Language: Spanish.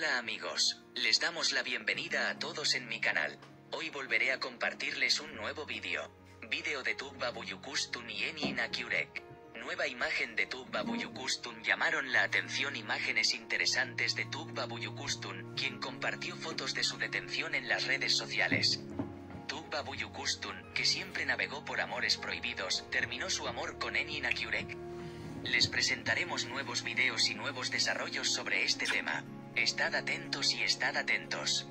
Hola amigos, les damos la bienvenida a todos en mi canal. Hoy volveré a compartirles un nuevo vídeo. Vídeo de Tuğba Büyüküstün y Engin Akyürek. Nueva imagen de Tuğba Büyüküstün. Llamaron la atención imágenes interesantes de Tuğba Büyüküstün, quien compartió fotos de su detención en las redes sociales. Tuğba Büyüküstün, que siempre navegó por amores prohibidos, terminó su amor con Engin Akyürek. Les presentaremos nuevos videos y nuevos desarrollos sobre este tema. Estad atentos y estad atentos.